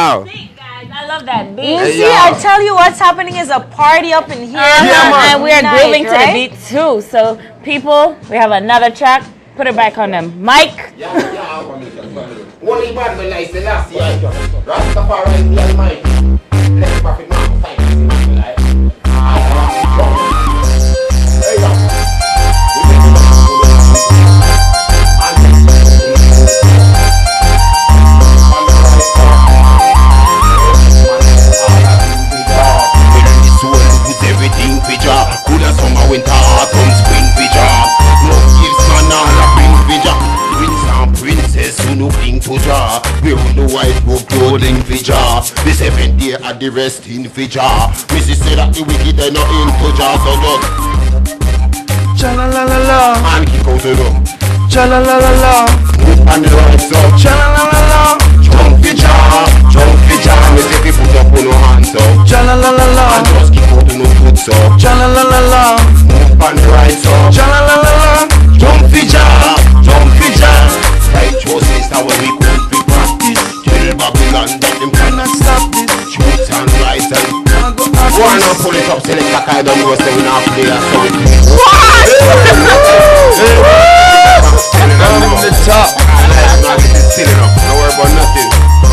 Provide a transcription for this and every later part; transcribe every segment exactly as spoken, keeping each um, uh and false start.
Wow. I love that beat. You Hey, see, y'all. I tell you what's happening is a party up in here. Uh-huh. And we are Night, grooving to right? the beat too. So people, we have another track. Put it back on them. Mike. Yeah, yeah, only bad man like the last year. Rastafari is the Almighty. Let's profit man for fight. Hey, yo. Everything picture, coulda summer, winter, autumn, spring picture. No gifts, man, all a bring picture. Prince and princess who no king to draw. We on the white book clothing picture. The seventh day at the resting feature. Missus say that the wicked are not into jar, so just Cha la la la la, and kick out the door. cha la la la la, Move on the right side. cha la la la la, Jump feature, jump feature. Me say people put up on no hands up. cha la la la And la, just kick out the no foot up. cha la la la la, Move on the right side. cha la la la la. Jump feature, jump feature. Right choices are when we could be practice. Tell Babylon that them cannot stop this. Truth and right and I go up go on and pull it up, select a kind of go say we not play that so we do it. I'm in the top. And I'm not getting still enough, don't worry about nothing.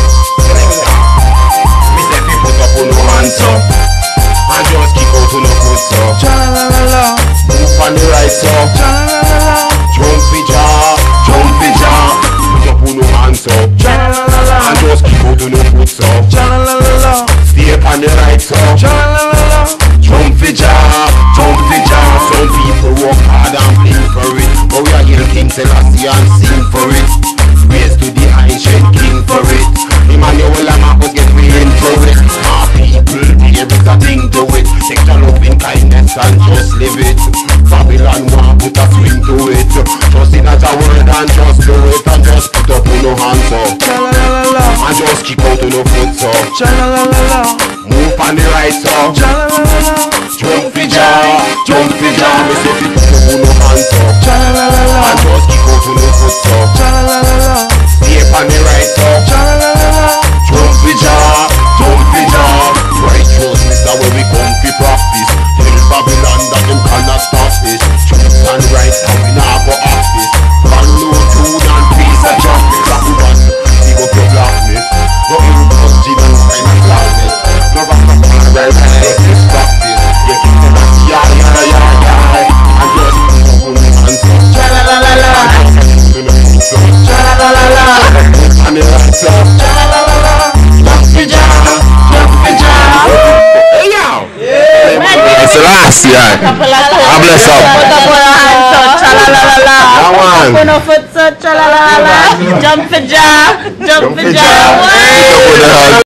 Me say people put up on no hands up. And just kick out on no foot up. Cha la la la la, Move on the right up. cha la la la la, Jump feature, jump feature. Put up on no hands up. cha la la la la, And just kick out on no foot up. cha la la la la, Stay up on the right up. cha la la la la. Jump feature, jump feature. Some people work hard and bling for it, but we are here King Selassie and sing for it. Praise to the ancient king for it. Emmanuel and Marcus get me into it. Our people, there is a thing to it. Take the love in kindness and just live it. Babylon want put a swing to it. Just in as a word and just do it. And just put up on no hands up. Cha la la la la, And just kick out on no foot up. cha la la la la, Move on the right side. cha la la la la, Jump feature, jump feature. Me say people put no hands up. cha la la la la, And just kick out on no foot up. cha la la la la, Stay on the right side. cha la la la la. Jump feature, jump feature. Righteousness are where we come to practice. Tell Babylon that them cannot stop this. Truth and right and we not go off this. Run low tune and peace and justice. That we want. Big up your blackness. No injustice and kind of blackness. No Rastafari right and this practice. You keep them as yeah, yeah, yeah, yeah. And just put up on your hands up. Cha la la la la, And just put up on your hands up. cha la la la la, And the right up. cha la la la la. Jump feature, jump feature. Hey yo! It's the last year. God bless up. Cha la la la la. That one. Put no foot so cha la la la la. Jump for ja. Jump for ja. Jump for ja.